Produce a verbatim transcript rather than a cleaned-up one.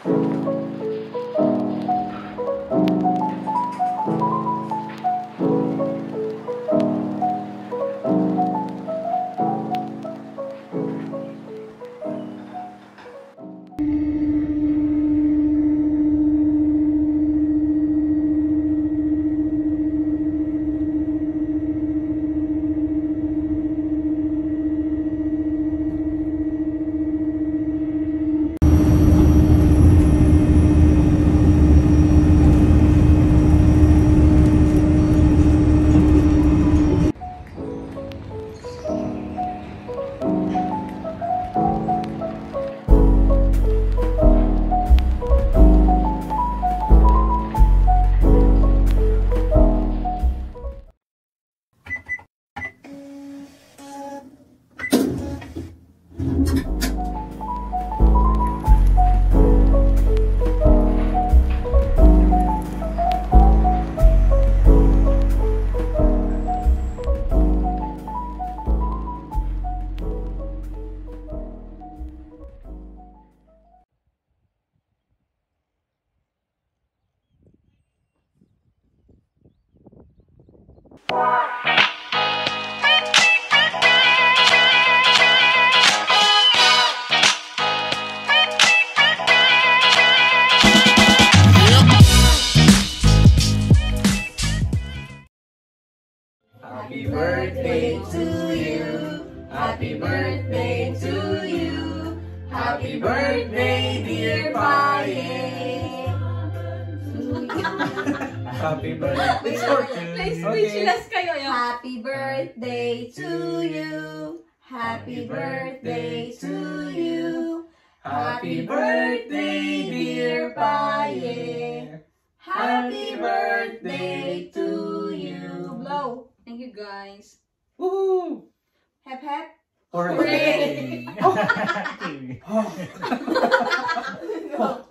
Happy birthday to you. Happy birthday to you. Happy birthday, dear Paye. Happy birthday. Please, speechless kayo yun. Happy birthday to you. Happy birthday to you. Happy birthday, dear Paye. Happy birthday to you. Blow. Thank you, guys. Woohoo! Hep hep. Hooray! Hooray.